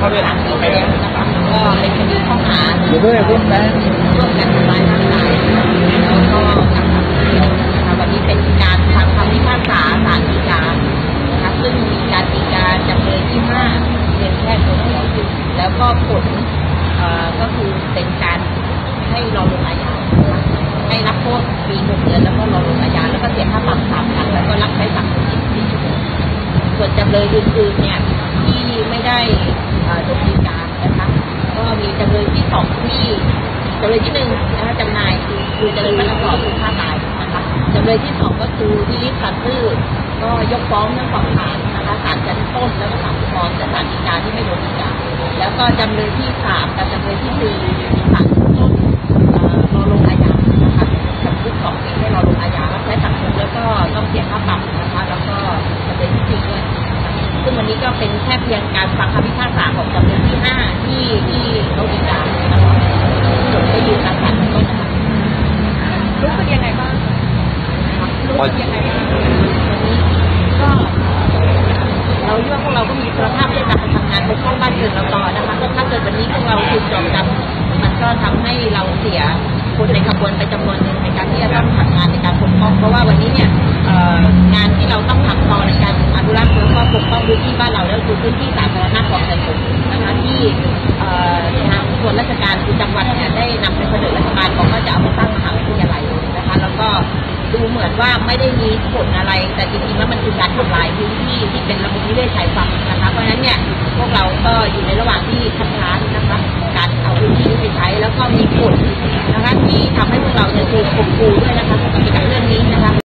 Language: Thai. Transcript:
เขาด้วยนะไปแล้วนะคะก็เป็นคดีข้อหาร่วมกันทำร้ายร่างกายแล้วก็กักขังหน่วงเหนี่ยวนะคะวันนี้เป็นการฟังคำพิพากษาศาลฎีกานะคะซึ่งมีการฎีกาจำเลยที่5เป็นแค่คนเดียวแล้วก็ผลก็คือเป็นการให้รอลงอาญาให้รับโทษปี6 เดือนแล้วก็รอลงอาญาแล้วก็เสียค่าปรับ3 ครั้งแล้วก็รับใช้สังคม24 ชั่วโมงส่วนจำเลยอื่นๆเนี่ยที่ไม่ได้โดนฎีกานะคะก็มีจำเลยที่2ที่จำเลยที่1นะคะจำนายคือจำเลยประกอบคือฆ่าตายนะคะจำเลยที่2ก็คือวิริศซื่อก็ยกฟ้องทั้ง2 ศาลนะคะศาลชั้นต้นแล้วก็ศาลอุทธรณ์แต่ศาลฎีกาที่ไม่โดนฎีกาแล้วก็จำเลยที่3กับจำเลยที่4ศาลต้นรอลงอาญานะคะจำคุก2 ปีให้รอลงอาญารับใช้สังคมแล้วก็ต้องเสียค่าปรับนะคะแล้วก็จำเลยที่4ด้วยซึ่งวันนี้ก็เป็นแค่เพียงการฟังคำพิพากษาของจำเลยที่5ที่เขาฎีกานะคะส่วนไปอยู่ในศาลต้นนะคะรู้สึกยังไงบ้างรู้สึกยังไงบ้างวันนี้ก็เราเชื่อพวกเราก็มีคุณภาพในการทำงานปกป้องบ้านเมืองเราต่อนะคะถ้าเกิดวันนี้พวกเราถูกโจมตีมันก็ทำให้เราเสียคนในขบวนไปจำนวนหนึ่งในการที่จะต้องทำงานในการปกป้องเพราะว่าวันนี้เนี่ยงานที่เราต้องทำต่อในการอนุรักษ์แล้วก็ปกป้องพื้นที่บ้านเราแล้วคือพื้นที่สาธารณะของสังคมนะคะที่ทางส่วนราชการคือจังหวัดเนี่ยได้นำไปเสนอรัฐบาลบอกว่าจะเอามาตั้งมหาวิทยาลัยนะคะแล้วก็ดูเหมือนว่าไม่ได้มีผลอะไรแต่จริงๆแล้วมันคือการทำลายพื้นที่ที่